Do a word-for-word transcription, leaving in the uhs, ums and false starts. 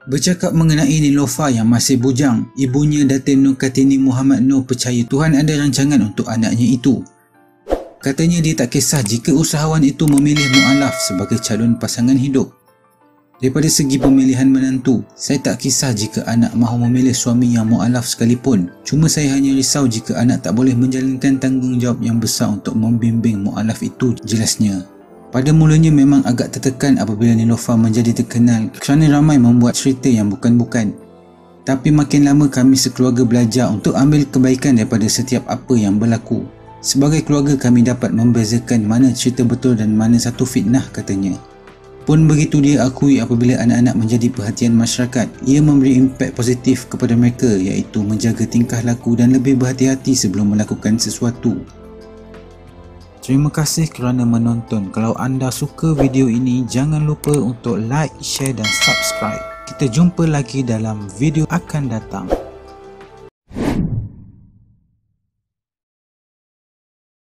Bercakap mengenai Neelofa yang masih bujang, ibunya Datin Nur Kartini Muhammad Nur percaya Tuhan ada rancangan untuk anaknya itu. Katanya dia tak kisah jika usahawan itu memilih Mualaf sebagai calon pasangan hidup. Daripada segi pemilihan menantu, saya tak kisah jika anak mahu memilih suami yang Mualaf sekalipun. Cuma saya hanya risau jika anak tak boleh menjalankan tanggungjawab yang besar untuk membimbing Mualaf itu, jelasnya. Pada mulanya memang agak tertekan apabila Neelofa menjadi terkenal kerana ramai membuat cerita yang bukan-bukan. Tapi makin lama kami sekeluarga belajar untuk ambil kebaikan daripada setiap apa yang berlaku. Sebagai keluarga kami dapat membezakan mana cerita betul dan mana satu fitnah, katanya. Pun begitu dia akui apabila anak-anak menjadi perhatian masyarakat, ia memberi impak positif kepada mereka iaitu menjaga tingkah laku dan lebih berhati-hati sebelum melakukan sesuatu. Terima kasih kerana menonton. Kalau anda suka video ini, jangan lupa untuk like, share dan subscribe. Kita jumpa lagi dalam video akan datang.